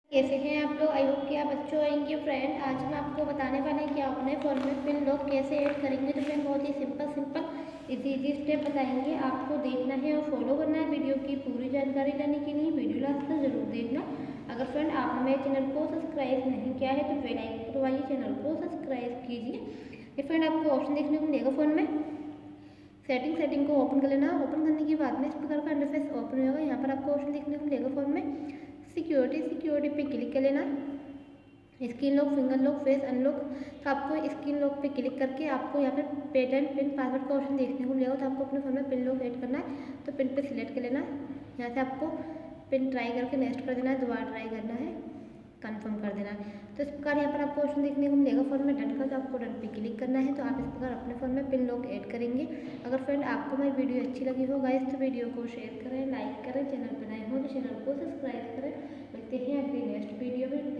कैसे हैं आप लोग। आई होप कि आप अच्छे होंगे। फ्रेंड आज मैं आपको बताने वाले हैं कि आप अपने फ़ोन में पिन लॉक कैसे ऐड करेंगे। तो फ्रेंड बहुत ही सिंपल इजी स्टेप बताएंगे, आपको देखना है और फॉलो करना है। वीडियो की पूरी जानकारी लेने के लिए वीडियो लास्ट तक जरूर देखना। अगर फ्रेंड आपने मेरे चैनल को सब्सक्राइब नहीं किया है तो बेल आइकन दबाइए, चैनल को सब्सक्राइब कीजिए। ये फ्रेंड आपको ऑप्शन देखने को मिलेगा फ़ोन में सेटिंग को ओपन कर लेना। ओपन करने के बाद में इस प्रकार का इंटरफेस ओपन होगा। यहाँ पर आपको ऑप्शन देखने को मिलेगा फ़ोन में सिक्योरिटी पे क्लिक कर लेना। Screen lock, finger lock, face unlock. तो आपको स्क्रीन लॉक पे क्लिक करके आपको यहाँ पर पेटेंट पिन पासवर्ड का ऑप्शन देखने को मिलेगा। तो आपको अपने फ़ोन में पिन लॉक ऐड करना है, तो पिन पे सिलेक्ट कर लेना। यहाँ से आपको पिन ट्राई करके नेक्स्ट कर देना है, दोबारा ट्राई करना है, कंफर्म कर देना है। तो इस प्रकार यहाँ पर आपको ऑप्शन देखने को मिलेगा फ़ोन में डन का, तो आपको डन पे क्लिक करना है। तो आप इस प्रकार अपने फ़ोन में पिन लॉक ऐड करेंगे। अगर फ्रेंड आपको मेरी वीडियो अच्छी लगी हो गाइस तो वीडियो को शेयर करें, लाइक करें, चैनल पर नए हो तो चैनल को सब्सक्राइब करें। मिलते हैं अगली नेक्स्ट वीडियो में।